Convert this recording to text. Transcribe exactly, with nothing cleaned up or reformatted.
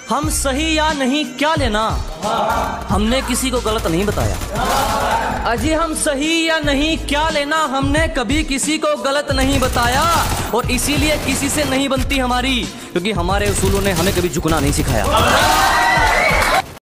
हम सही या नहीं क्या लेना, हमने किसी को गलत नहीं बताया। अजी हम सही या नहीं क्या लेना, हमने कभी किसी को गलत नहीं बताया। और इसीलिए किसी से नहीं बनती हमारी, क्योंकि हमारे उसूलों ने हमें कभी झुकना नहीं सिखाया।